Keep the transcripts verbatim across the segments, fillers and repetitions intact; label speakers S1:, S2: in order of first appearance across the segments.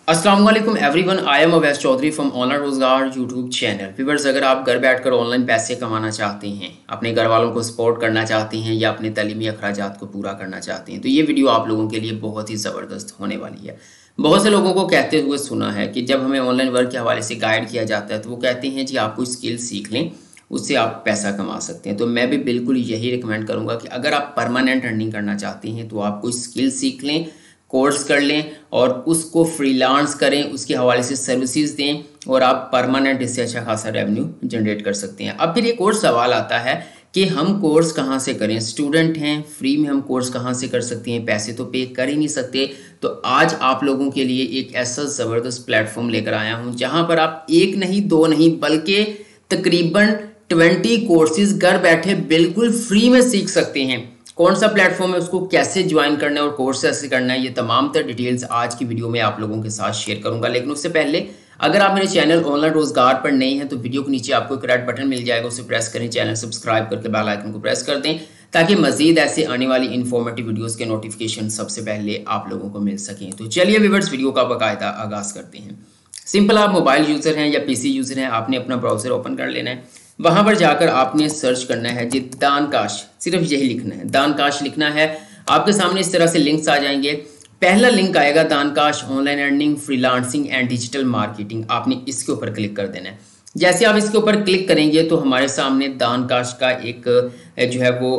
S1: अस्सलाम वालेकुम everyone, I am Awais Chaudhary from online रोजगार यूट्यूब चैनल। व्यूअर्स, अगर आप घर बैठकर ऑनलाइन पैसे कमाना चाहते हैं, अपने घर वालों को सपोर्ट करना चाहते हैं या अपने तालीमी अखराजात को पूरा करना चाहते हैं, तो ये वीडियो आप लोगों के लिए बहुत ही ज़बरदस्त होने वाली है। बहुत से लोगों को कहते हुए सुना है कि जब हमें ऑनलाइन वर्क के हवाले से गाइड किया जाता है तो वो कहते हैं जी आप कोई स्किल सीख लें, उससे आप पैसा कमा सकते हैं। तो मैं भी बिल्कुल यही रिकमेंड करूँगा कि अगर आप परमानेंट अर्निंग करना चाहते हैं तो आप कोई स्किल सीख लें, कोर्स कर लें और उसको फ्रीलांस करें, उसके हवाले से सर्विसेज दें और आप परमानेंट इससे अच्छा खासा रेवेन्यू जनरेट कर सकते हैं। अब फिर एक और सवाल आता है कि हम कोर्स कहाँ से करें, स्टूडेंट हैं, फ्री में हम कोर्स कहाँ से कर सकते हैं, पैसे तो पे कर ही नहीं सकते। तो आज आप लोगों के लिए एक ऐसा ज़बरदस्त प्लेटफॉर्म लेकर आया हूँ जहाँ पर आप एक नहीं दो नहीं बल्कि तकरीबन ट्वेंटी कोर्सेज घर बैठे बिल्कुल फ्री में सीख सकते हैं। कौन सा प्लेटफॉर्म है, उसको कैसे ज्वाइन करना है और कोर्स कैसे करना है, ये तमाम तर डिटेल्स आज की वीडियो में आप लोगों के साथ शेयर करूंगा। लेकिन उससे पहले अगर आप मेरे चैनल ऑनलाइन रोजगार पर नए हैं तो वीडियो के नीचे आपको एक रेड बटन मिल जाएगा, उसे प्रेस करें, चैनल सब्सक्राइब करके बेल आइकन को प्रेस कर दें ताकि मजीद ऐसे आने वाली इन्फॉर्मेटिव वीडियोस के नोटिफिकेशन सबसे पहले आप लोगों को मिल सकें। तो चलिए व्यूअर्स, वीडियो का बाकायदा आगाज करते हैं। सिंपल, आप मोबाइल यूज़र हैं या पीसी यूज़र हैं, आपने अपना ब्राउज़र ओपन कर लेना है। वहां पर जाकर आपने सर्च करना है जी दानकाश, सिर्फ यही लिखना है, दानकाश लिखना है। आपके सामने इस तरह से लिंक्स आ जाएंगे। पहला लिंक आएगा दानकाश online earning, freelancing and digital marketing, आपने इसके ऊपर क्लिक कर देना है। जैसे आप इसके ऊपर क्लिक करेंगे तो हमारे सामने दानकाश का एक जो है वो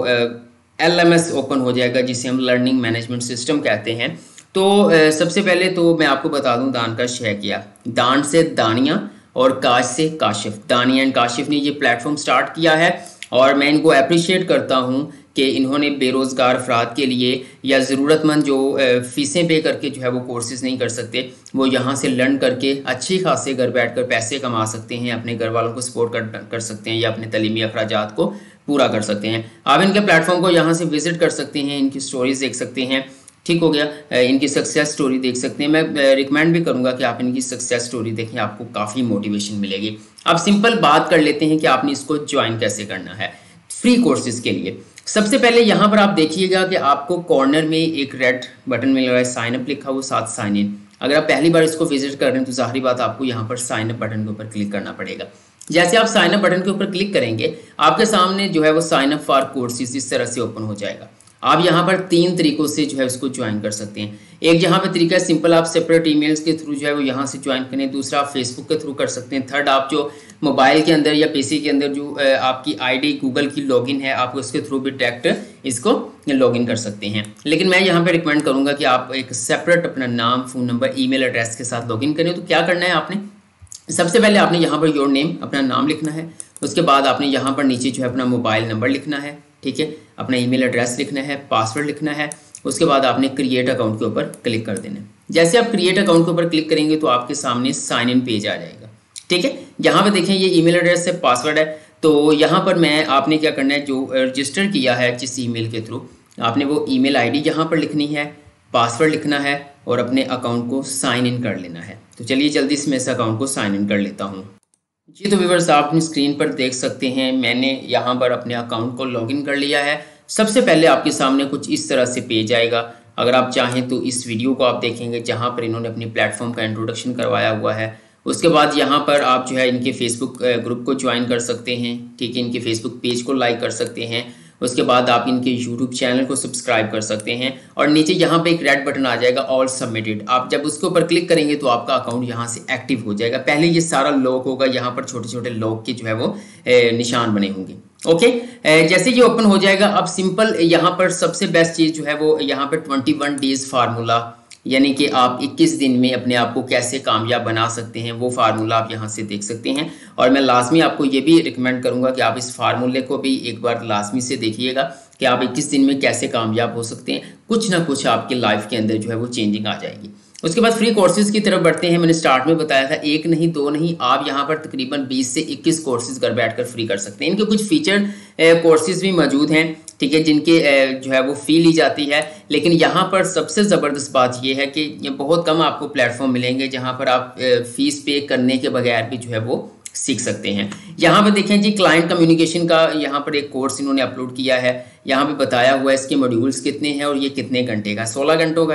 S1: एल एम एस ओपन हो जाएगा जिसे हम लर्निंग मैनेजमेंट सिस्टम कहते हैं। तो सबसे पहले तो मैं आपको बता दूं दानकाश है क्या। दान से दानिया और काश से काशिफ, दानिया एंड काशिफ ने ये प्लेटफॉर्म स्टार्ट किया है और मैं इनको अप्रिशिएट करता हूँ कि इन्होंने बेरोज़गार अफराद के लिए या ज़रूरतमंद जो फ़ीसें पे करके जो है वो कोर्सेज़ नहीं कर सकते, वो यहाँ से लर्न करके अच्छी खासे घर बैठ कर पैसे कमा सकते हैं, अपने घर वालों को सपोर्ट कर कर सकते हैं या अपने तालीमी अखराजात को पूरा कर सकते हैं। आप इनके प्लेटफॉर्म को यहाँ से विज़िट कर सकते हैं, इनकी स्टोरीज देख सकते हैं, ठीक हो गया, इनकी सक्सेस स्टोरी देख सकते हैं। मैं रिकमेंड भी करूंगा कि आप इनकी सक्सेस स्टोरी देखें, आपको काफ़ी मोटिवेशन मिलेगी। अब सिंपल बात कर लेते हैं कि आपने इसको ज्वाइन कैसे करना है फ्री कोर्सेज के लिए। सबसे पहले यहाँ पर आप देखिएगा कि आपको कॉर्नर में एक रेड बटन मिल रहा है, साइन अप लिखा हुआ, साथ साइन इन। अगर आप पहली बार इसको विजिट कर रहे हैं तो जाहिर बात आपको यहाँ पर साइन अप बटन के ऊपर क्लिक करना पड़ेगा। जैसे आप साइन अप बटन के ऊपर क्लिक करेंगे आपके सामने जो है वो साइन अप फॉर कोर्सेज इस तरह से ओपन हो जाएगा। आप यहाँ पर तीन तरीकों से जो है उसको ज्वाइन कर सकते हैं। एक यहाँ पे तरीका है सिंपल, आप सेपरेट ईमेल्स के थ्रू जो है वो यहाँ से ज्वाइन करें। दूसरा आप फेसबुक के थ्रू कर सकते हैं। थर्ड, आप जो मोबाइल के अंदर या पीसी के अंदर जो आपकी आईडी गूगल की लॉगिन है, आप उसके थ्रू भी डायरेक्ट इसको लॉगिन कर सकते हैं। लेकिन मैं यहाँ पे रिकमेंड करूँगा कि आप एक सेपरेट अपना नाम, फ़ोन नंबर, ईमेल एड्रेस के साथ लॉगिन करें। तो क्या करना है आपने, सबसे पहले आपने यहाँ पर योर नेम, अपना नाम लिखना है। उसके बाद आपने यहाँ पर नीचे जो है अपना मोबाइल नंबर लिखना है, ठीक है, अपना ईमेल एड्रेस लिखना है, पासवर्ड लिखना है। उसके बाद आपने क्रिएट अकाउंट के ऊपर क्लिक कर देना है। जैसे आप क्रिएट अकाउंट के ऊपर क्लिक करेंगे तो आपके सामने साइन इन पेज आ जाएगा, ठीक है। यहाँ पे देखें ये ईमेल एड्रेस है, पासवर्ड है। तो यहाँ पर मैं आपने क्या करना है, जो रजिस्टर किया है जिस ईमेल के थ्रू, आपने वो ईमेल आईडी यहाँ पर लिखनी है, पासवर्ड लिखना है और अपने अकाउंट को साइन इन कर लेना है। तो चलिए जल्दी से मैं इस अकाउंट को साइन इन कर लेता हूँ जी। तो व्यूअर्स, आप अपनी स्क्रीन पर देख सकते हैं मैंने यहाँ पर अपने अकाउंट को लॉगिन कर लिया है। सबसे पहले आपके सामने कुछ इस तरह से पेज आएगा। अगर आप चाहें तो इस वीडियो को आप देखेंगे जहाँ पर इन्होंने अपने प्लेटफॉर्म का इंट्रोडक्शन करवाया हुआ है। उसके बाद यहाँ पर आप जो है इनके फेसबुक ग्रुप को ज्वाइन कर सकते हैं, ठीक है, इनके फेसबुक पेज को लाइक कर सकते हैं। उसके बाद आप इनके यूट्यूब चैनल को सब्सक्राइब कर सकते हैं और नीचे यहाँ पे एक रेड बटन आ जाएगा ऑल सबमिटेड। आप जब उसके ऊपर क्लिक करेंगे तो आपका अकाउंट यहाँ से एक्टिव हो जाएगा। पहले ये सारा लॉक होगा, यहाँ पर छोटे छोटे लॉक के जो है वो निशान बने होंगे। ओके, जैसे ये ओपन हो जाएगा, अब सिंपल यहाँ पर सबसे बेस्ट चीज़ जो है वो यहाँ पर ट्वेंटी वन डेज फार्मूला, यानी कि आप इक्कीस दिन में अपने आप को कैसे कामयाब बना सकते हैं, वो फार्मूला आप यहाँ से देख सकते हैं। और मैं लाजमी आपको ये भी रिकमेंड करूँगा कि आप इस फार्मूले को भी एक बार लाजमी से देखिएगा कि आप इक्कीस दिन में कैसे कामयाब हो सकते हैं। कुछ ना कुछ आपके लाइफ के अंदर जो है वो चेंजिंग आ जाएगी। उसके बाद फ्री कोर्सेज की तरफ बढ़ते हैं। मैंने स्टार्ट में बताया था एक नहीं दो नहीं, आप यहाँ पर तकरीबन बीस से इक्कीस कोर्सेज घर बैठकर फ्री कर सकते हैं। इनके कुछ फीचर कोर्सेज भी मौजूद हैं, ठीक है, जिनके जो है वो फ़ी ली जाती है। लेकिन यहाँ पर सबसे ज़बरदस्त बात यह है कि बहुत कम आपको प्लेटफॉर्म मिलेंगे जहाँ पर आप फ़ीस पे करने के बगैर भी जो है वो सीख सकते हैं। यहाँ पर देखें जी, क्लाइंट कम्युनिकेशन का यहाँ पर एक कोर्स इन्होंने अपलोड किया है। यहाँ पे बताया हुआ है इसके मॉड्यूल्स कितने हैं और ये कितने घंटे का, सोलह घंटों का है,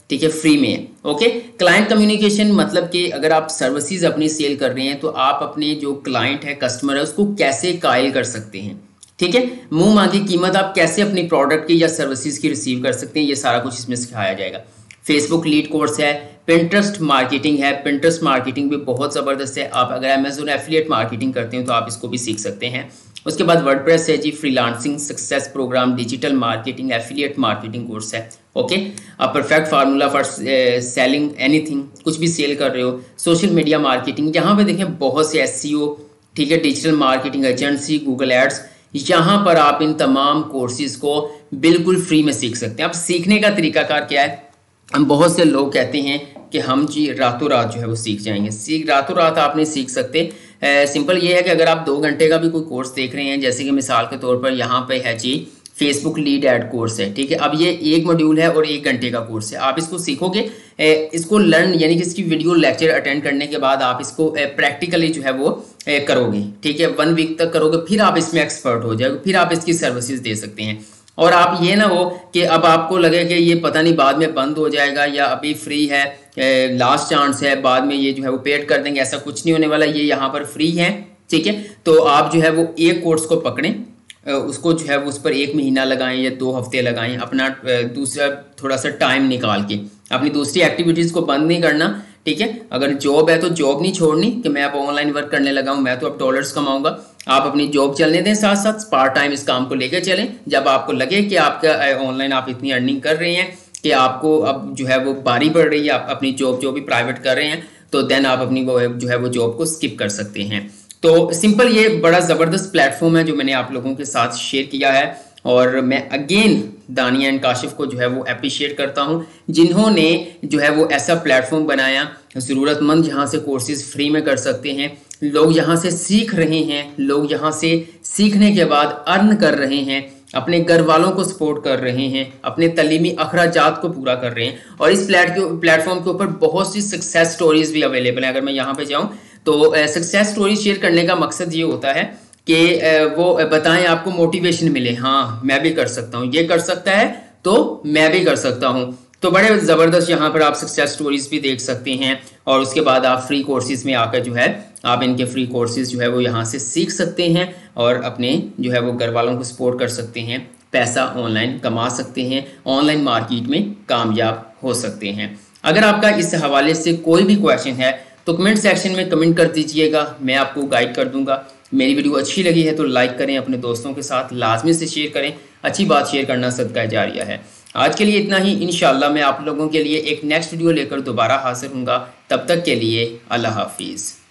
S1: ठीक है, फ्री में है। ओके, क्लाइंट कम्युनिकेशन मतलब कि अगर आप सर्विसेज अपनी सेल कर रहे हैं तो आप अपने जो क्लाइंट है, कस्टमर है, उसको कैसे कायल कर सकते हैं। ठीक है, मुंह मांगी कीमत आप कैसे अपनी प्रोडक्ट की या सर्विसेज की रिसीव कर सकते हैं, ये सारा कुछ इसमें सिखाया जाएगा। फेसबुक लीड कोर्स है, पिंटरेस्ट मार्केटिंग है, पिंटरेस्ट मार्केटिंग भी बहुत ज़बरदस्त है। आप अगर अमेजोन एफिलिएट मार्केटिंग करते हैं तो आप इसको भी सीख सकते हैं। उसके बाद वर्डप्रेस है जी, freelancing success program, digital marketing, affiliate marketing course है। ओके, आप perfect formula for selling anything, कुछ भी सेल कर रहे हो। सोशल मीडिया मार्केटिंग, यहाँ पे देखें बहुत से एसईओ, ठीक है, digital marketing agency, Google ads, यहाँ पर आप इन तमाम कोर्सेज को बिल्कुल फ्री में सीख सकते हैं। अब सीखने का तरीकाकार क्या है, हम बहुत से लोग कहते हैं कि हम जी रातों रात जो है वो सीख जाएंगे। सीख रातों रात आप नहीं सीख सकते। सिंपल ये है कि अगर आप दो घंटे का भी कोई कोर्स देख रहे हैं, जैसे कि मिसाल के तौर पर यहाँ पे है जी फेसबुक लीड एड कोर्स है, ठीक है। अब ये एक मॉड्यूल है और एक घंटे का कोर्स है। आप इसको सीखोगे, इसको लर्न यानी कि इसकी वीडियो लेक्चर अटेंड करने के बाद आप इसको प्रैक्टिकली जो है वो करोगे, ठीक है, वन वीक तक करोगे, फिर आप इसमें एक्सपर्ट हो जाओगे, फिर आप इसकी सर्विसेज दे सकते हैं। और आप ये ना हो कि अब आपको लगे कि ये पता नहीं बाद में बंद हो जाएगा या अभी फ्री है, लास्ट चांस है, बाद में ये जो है वो पेड कर देंगे, ऐसा कुछ नहीं होने वाला। ये यहाँ पर फ्री है, ठीक है। तो आप जो है वो एक कोर्स को पकड़ें, उसको जो है वो उस पर एक महीना लगाएं या दो हफ्ते लगाएं, अपना दूसरा थोड़ा सा टाइम निकाल के। अपनी दूसरी एक्टिविटीज़ को बंद नहीं करना, ठीक है। अगर जॉब है तो जॉब नहीं छोड़नी कि मैं अब ऑनलाइन वर्क करने लगा हूँ, मैं तो अब डॉलर्स कमाऊंगा। आप अपनी जॉब चलने दें, साथ साथ पार्ट टाइम इस काम को लेकर चलें। जब आपको लगे कि आपका ऑनलाइन आप इतनी अर्निंग कर रहे हैं कि आपको अब जो है वो बारी पड़ रही है, आप अपनी जॉब जो भी प्राइवेट कर रहे हैं, तो देन आप अपनी वो जो है वो जॉब को स्किप कर सकते हैं। तो सिंपल, ये बड़ा ज़बरदस्त प्लेटफॉर्म है जो मैंने आप लोगों के साथ शेयर किया है। और मैं अगेन दानिया एंड काशिफ को जो है वो अप्रिशिएट करता हूँ, जिन्होंने जो है वो ऐसा प्लेटफॉर्म बनाया, ज़रूरतमंद जहाँ से कोर्सेज फ्री में कर सकते हैं। लोग यहाँ से सीख रहे हैं, लोग यहाँ से सीखने के बाद अर्न कर रहे हैं, अपने घर वालों को सपोर्ट कर रहे हैं, अपने तलीमी अखराजात को पूरा कर रहे हैं। और इस प्लेटफॉर्म के ऊपर बहुत सी सक्सेस स्टोरीज भी अवेलेबल हैं। अगर मैं यहाँ पे जाऊँ तो सक्सेस स्टोरी शेयर करने का मकसद ये होता है कि वो बताएं, आपको मोटिवेशन मिले, हाँ मैं भी कर सकता हूँ, ये कर सकता है तो मैं भी कर सकता हूँ। तो बड़े ज़बरदस्त यहाँ पर आप सक्सेस स्टोरीज भी देख सकते हैं। और उसके बाद आप फ्री कोर्सेज में आकर जो है आप इनके फ्री कोर्सेज जो है वो यहाँ से सीख सकते हैं और अपने जो है वो घर वालों को सपोर्ट कर सकते हैं, पैसा ऑनलाइन कमा सकते हैं, ऑनलाइन मार्केट में कामयाब हो सकते हैं। अगर आपका इस हवाले से कोई भी क्वेश्चन है तो कमेंट सेक्शन में कमेंट कर दीजिएगा, मैं आपको गाइड कर दूंगा। मेरी वीडियो अच्छी लगी है तो लाइक करें, अपने दोस्तों के साथ लाजमी से शेयर करें। अच्छी बात शेयर करना सदका जारिया है। आज के लिए इतना ही। इंशाल्लाह मैं आप लोगों के लिए एक नेक्स्ट वीडियो लेकर दोबारा हाजिर हूँगा। तब तक के लिए अल्लाह हाफिज़।